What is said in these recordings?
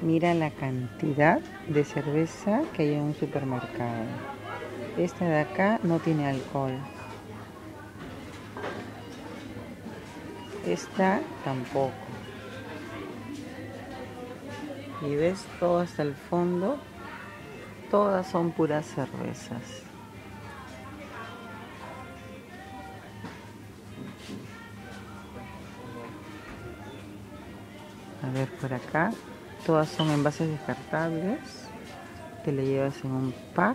Mira la cantidad de cerveza que hay en un supermercado. Esta de acá no tiene alcohol. Esta tampoco. Y ves todo hasta el fondo. Todas son puras cervezas. A ver por acá. Todas son envases descartables. Te lo llevas en un pack.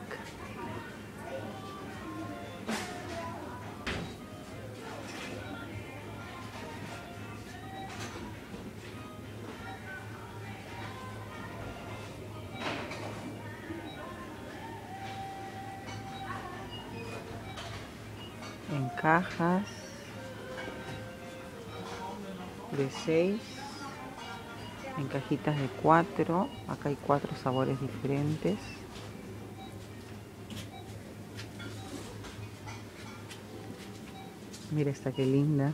En cajas de 6, en cajitas de 4. Acá hay 4 sabores diferentes. Mira esta que linda.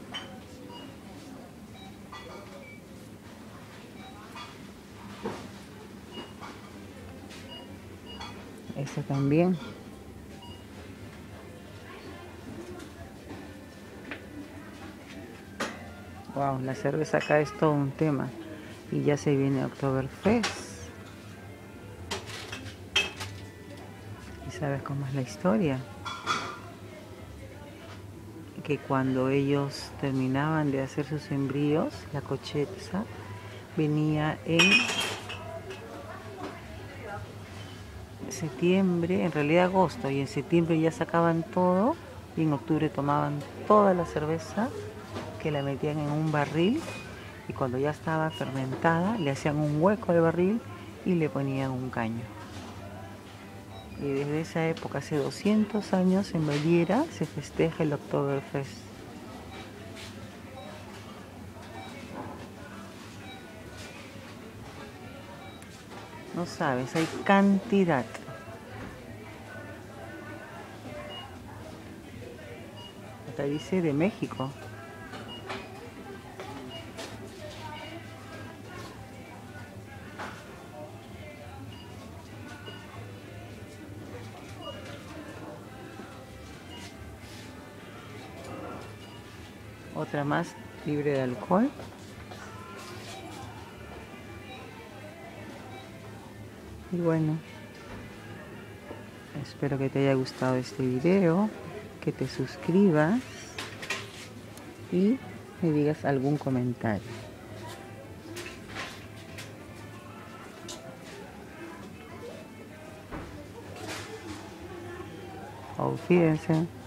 Esta también. Wow, la cerveza acá es todo un tema. Y ya se viene Oktoberfest. ¿Y sabes cómo es la historia? Que cuando ellos terminaban de hacer sus embrios, la cosecha venía en septiembre, en realidad agosto, y en septiembre ya sacaban todo, y en octubre tomaban toda la cerveza, que la metían en un barril, y cuando ya estaba fermentada, le hacían un hueco al barril y le ponían un caño. Y desde esa época, hace 200 años, en Baviera se festeja el Oktoberfest. No sabes, hay cantidad. Acá dice de México. Otra más libre de alcohol. Y bueno, espero que te haya gustado este video, que te suscribas y me digas algún comentario. Auf Wiedersehen.